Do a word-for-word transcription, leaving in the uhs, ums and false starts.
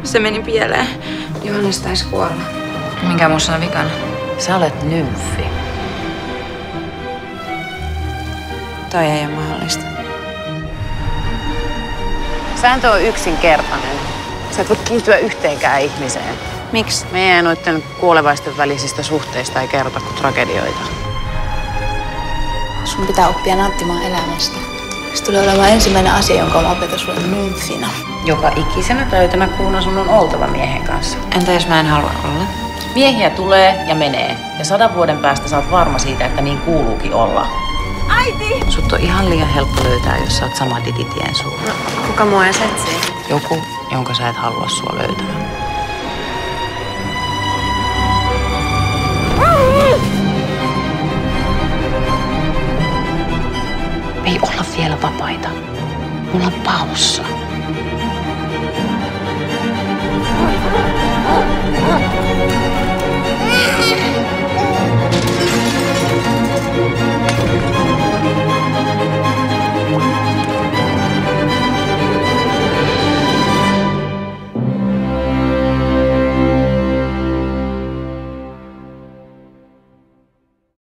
Se meni pieleen. Johannes taisi kuolla. Minkä musta on vikana? Sä olet nymfi. Toi ei ole mahdollista. Sääntö on yksinkertainen. Sä et voi kiintyä yhteenkään ihmiseen. Miksi? Meidän noitten kuolevaisten välisistä suhteista ei kerrota kuin tragedioita. Sun pitää oppia nauttimaan elämästä. Se tulee olemaan ensimmäinen asia, jonka mä opetan sulle nymfinä. Joka ikisenä täytänä kuuna sun on oltava miehen kanssa. Entä jos mä en halua olla? Miehiä tulee ja menee. Ja sadan vuoden päästä sä oot varma siitä, että niin kuuluukin olla. Äiti! Sut on ihan liian helppo löytää, jos sä oot sama dititien sulla. No, kuka mua edes etsii? Joku, jonka sä et halua sua löytämään. Me ei olla vielä vapaita. Me ollaan paussa.